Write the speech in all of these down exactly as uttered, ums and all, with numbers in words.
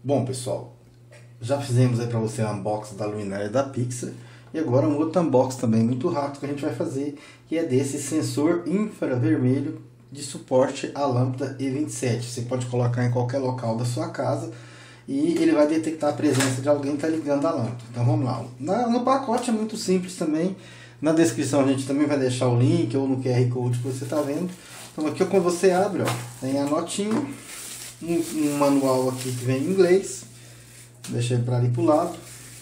Bom, pessoal, já fizemos aí para você a unboxing da luminária da Pixar. E agora um outro unboxing também muito rápido que a gente vai fazer, que é desse sensor infravermelho de suporte à lâmpada E vinte e sete. Você pode colocar em qualquer local da sua casa e ele vai detectar a presença de alguém que está ligando a lâmpada. Então vamos lá. Na, no pacote é muito simples também. Na descrição a gente também vai deixar o link ou no Q R Code que você está vendo. Então aqui quando você abre, ó, tem a notinha, um, um manual aqui que vem em inglês. Deixei para ali para o lado.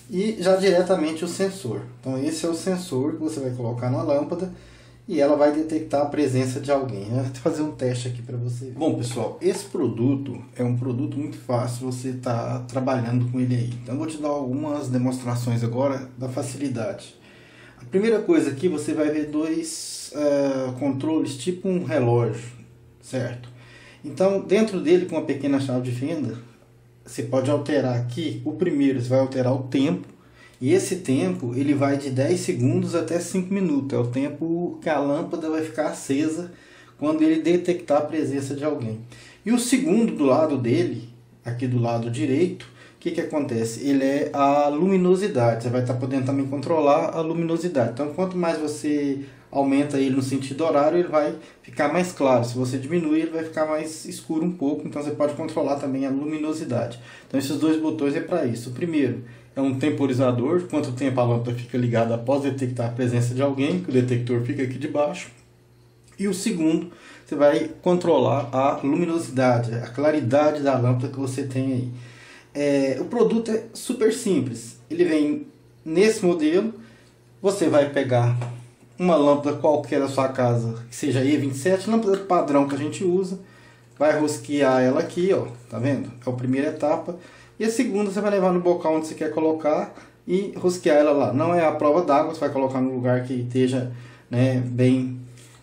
E já diretamente o sensor. Então esse é o sensor que você vai colocar na lâmpada e ela vai detectar a presença de alguém. Eu vou fazer um teste aqui para você. Bom, pessoal, esse produto é um produto muito fácil você estar tá trabalhando com ele aí. Então eu vou te dar algumas demonstrações agora da facilidade. A primeira coisa aqui, você vai ver dois uh, controles tipo um relógio, certo? Então dentro dele, com uma pequena chave de fenda, você pode alterar aqui. O primeiro você vai alterar o tempo, e esse tempo ele vai de dez segundos até cinco minutos. É o tempo que a lâmpada vai ficar acesa quando ele detectar a presença de alguém. E o segundo do lado dele, aqui do lado direito, o que que acontece? Ele é a luminosidade. Você vai estar podendo também controlar a luminosidade. Então quanto mais você aumenta ele no sentido horário, ele vai ficar mais claro. Se você diminuir, ele vai ficar mais escuro um pouco. Então você pode controlar também a luminosidade. Então esses dois botões é para isso. O primeiro é um temporizador, quanto tempo a lâmpada fica ligada após detectar a presença de alguém, que o detector fica aqui debaixo. E o segundo, você vai controlar a luminosidade, a claridade da lâmpada que você tem aí. É, o produto é super simples. Ele vem nesse modelo. Você vai pegar uma lâmpada qualquer da sua casa, que seja E vinte e sete, lâmpada padrão que a gente usa, vai rosquear ela aqui, ó, tá vendo? É a primeira etapa. E a segunda você vai levar no bocal onde você quer colocar e rosquear ela lá. Não é a prova d'água, você vai colocar no lugar que esteja, né, bem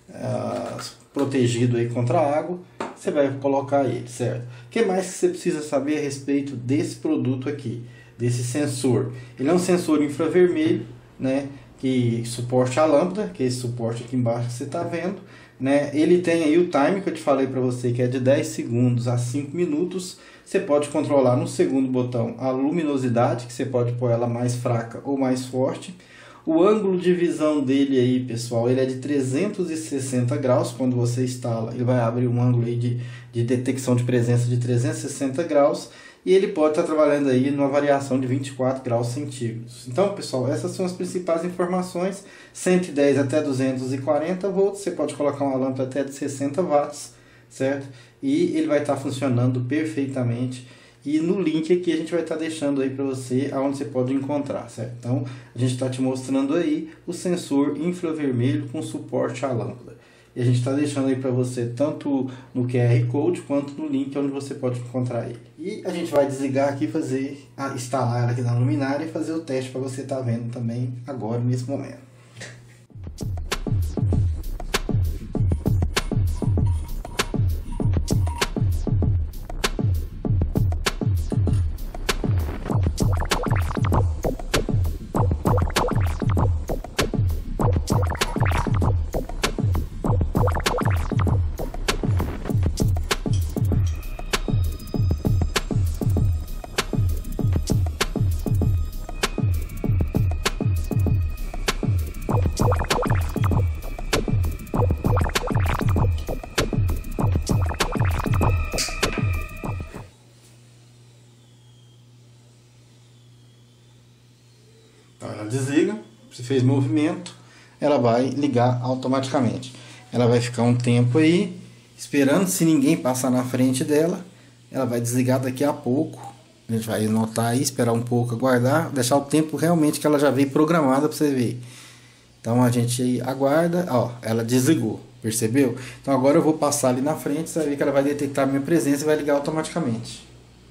uh, protegido aí contra a água. Você vai colocar ele, certo? O que mais que você precisa saber a respeito desse produto aqui, desse sensor? Ele é um sensor infravermelho, né, que suporte a lâmpada, que é esse suporte aqui embaixo que você está vendo, né? Ele tem aí o time que eu te falei para você, que é de dez segundos a cinco minutos. Você pode controlar no segundo botão a luminosidade, que você pode pôr ela mais fraca ou mais forte. O ângulo de visão dele aí, pessoal, ele é de trezentos e sessenta graus. Quando você instala, ele vai abrir um ângulo aí de, de detecção de presença de trezentos e sessenta graus. E ele pode estar trabalhando aí numa variação de vinte e quatro graus centígrados. Então, pessoal, essas são as principais informações. cento e dez até duzentos e quarenta volts. Você pode colocar uma lâmpada até de sessenta watts, certo? E ele vai estar funcionando perfeitamente. E no link aqui a gente vai estar deixando aí para você aonde você pode encontrar, certo? Então, a gente está te mostrando aí o sensor infravermelho com suporte à lâmpada. E a gente está deixando aí para você tanto no Q R Code quanto no link onde você pode encontrar ele. E a gente vai desligar aqui, fazer, instalar aqui na luminária e fazer o teste para você estar vendo também agora, nesse momento. Então ela desliga, se fez movimento, ela vai ligar automaticamente. Ela vai ficar um tempo aí, esperando, se ninguém passar na frente dela, ela vai desligar daqui a pouco. A gente vai notar aí, esperar um pouco, aguardar, deixar o tempo realmente que ela já veio programada para você ver. Então a gente aguarda, ó, ela desligou, percebeu? Então agora eu vou passar ali na frente, você vai ver que ela vai detectar a minha presença e vai ligar automaticamente.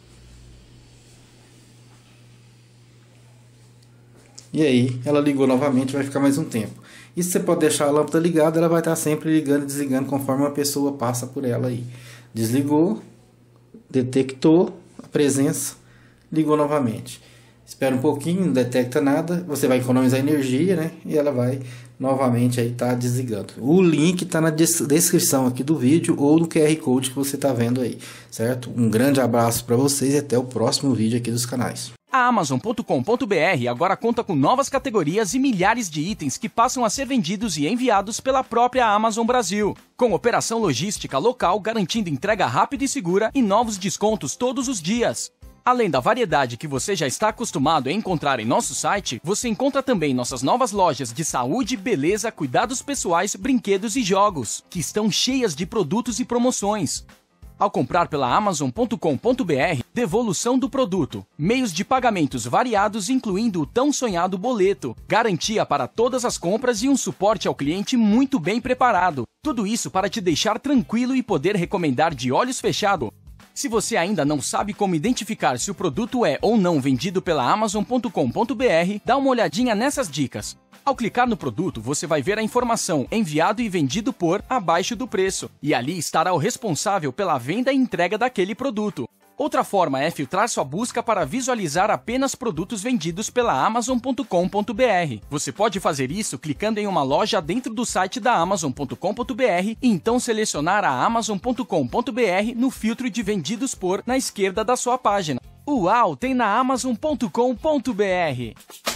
E aí, ela ligou novamente, vai ficar mais um tempo. Isso você pode deixar a lâmpada ligada, ela vai estar sempre ligando e desligando conforme a pessoa passa por ela aí. Desligou, detectou a presença, ligou novamente. Espera um pouquinho, não detecta nada, você vai economizar energia, né? E ela vai novamente aí tá desligando. O link está na descrição aqui do vídeo ou no Q R Code que você está vendo aí, certo? Um grande abraço para vocês e até o próximo vídeo aqui dos canais. A Amazon ponto com ponto br agora conta com novas categorias e milhares de itens que passam a ser vendidos e enviados pela própria Amazon Brasil, com operação logística local garantindo entrega rápida e segura e novos descontos todos os dias. Além da variedade que você já está acostumado a encontrar em nosso site, você encontra também nossas novas lojas de saúde, beleza, cuidados pessoais, brinquedos e jogos, que estão cheias de produtos e promoções. Ao comprar pela Amazon ponto com ponto br, devolução do produto, meios de pagamentos variados incluindo o tão sonhado boleto, garantia para todas as compras e um suporte ao cliente muito bem preparado. Tudo isso para te deixar tranquilo e poder recomendar de olhos fechados. Se você ainda não sabe como identificar se o produto é ou não vendido pela Amazon ponto com ponto br, dá uma olhadinha nessas dicas. Ao clicar no produto, você vai ver a informação enviado e vendido por abaixo do preço, e ali estará o responsável pela venda e entrega daquele produto. Outra forma é filtrar sua busca para visualizar apenas produtos vendidos pela Amazon ponto com ponto br. Você pode fazer isso clicando em uma loja dentro do site da Amazon ponto com ponto br e então selecionar a Amazon ponto com ponto br no filtro de vendidos por na esquerda da sua página. Uau, tem na Amazon ponto com ponto br!